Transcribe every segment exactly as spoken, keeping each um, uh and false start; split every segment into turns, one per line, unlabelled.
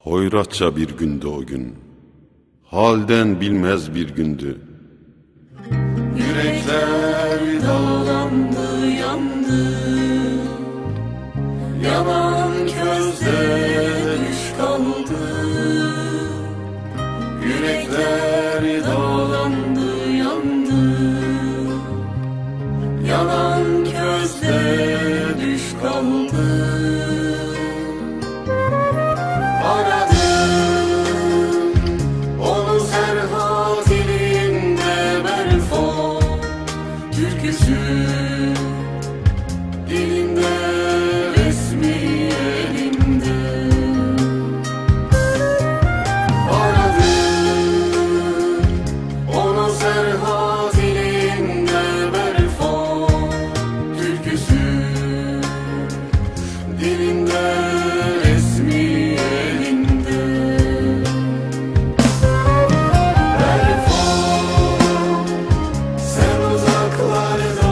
Hoyratça bir gündü o gün, halden bilmez bir gündü.
Yürekler dağlandı, yandı. Yanan közde düş kaldı. Yürekler dağlandı, yandı. Yanan közde düş kaldı. Dilinde resmi elimde. Aradım onu Serhat dilinde, Berfo türküsü dilinde resmi elimde. Berfo sen uzaklarda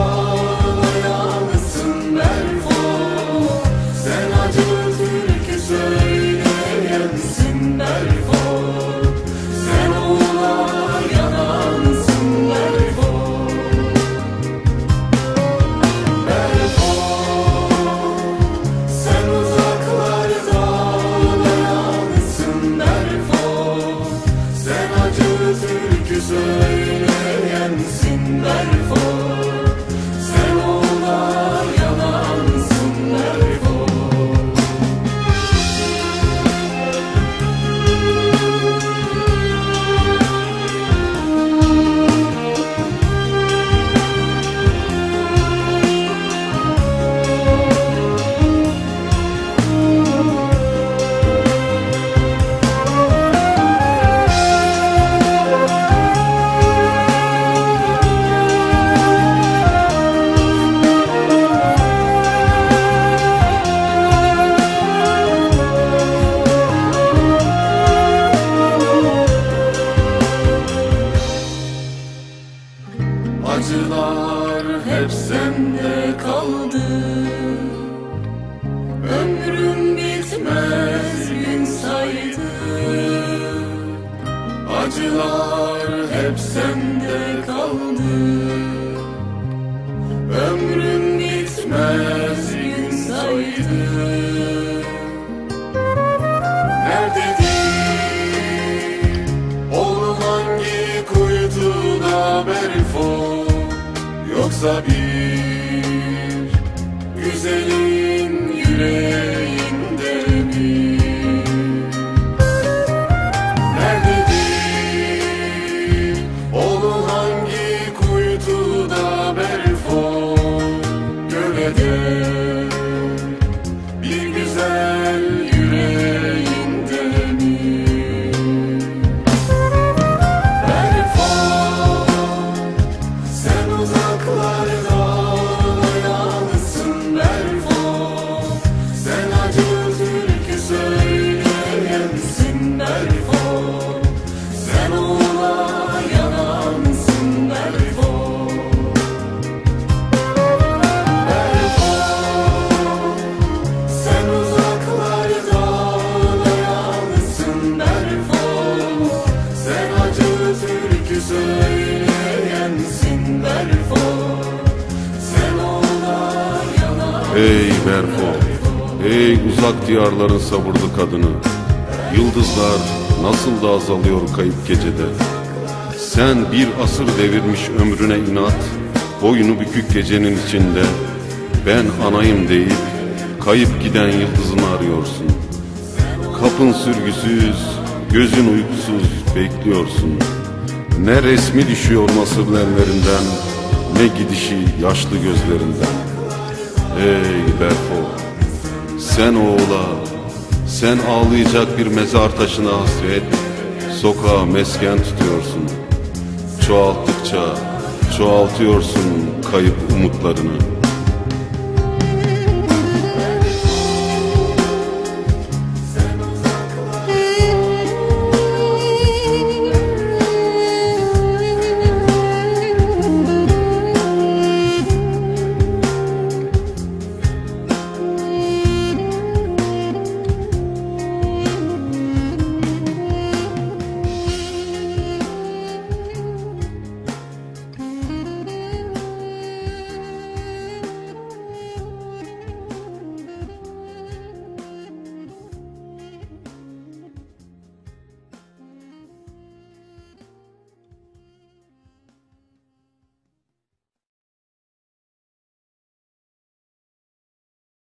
söyleyensin Berfo. Sen oğlar yalansın Berfo. Acılar hep sende kaldı. Ömrüm bitmez gün saydı. Acılar hep sende kaldı. Ömrüm bitmez gün saydı. Nerededir oğlum, hangi kuytuda Berfo? Yoksa bir güzelin yüreğinde mi? Nerededir oğlum, hangi kuytuda Berfo? Gölede bir güzel yüreğinde mi? Berfo sen uzaklarda yalnızsın Berfo. Sen acı türkü söyleyensin Berfo. Sen oğlar yalansın Berfo. Berfo sen uzaklarda yalnızsın Berfo. Sen acı türkü söyleyensin Berfo.
Ey Berfo, ey uzak diyarların sabırlı kadını, yıldızlar nasıl da azalıyor kayıp gecede. Sen bir asır devirmiş ömrüne inat, boynu bükük gecenin içinde ben anayım deyip kayıp giden yıldızını arıyorsun. Kapın sürgüsüz, gözün uykusuz bekliyorsun. Ne resmi düşüyor nasırlenlerinden, ne gidişi yaşlı gözlerinden. Ey Berfo, sen oğla, sen ağlayacak bir mezar taşına hasret, sokağa mesken tutuyorsun. Çoğalttıkça çoğaltıyorsun kayıp umutlarını.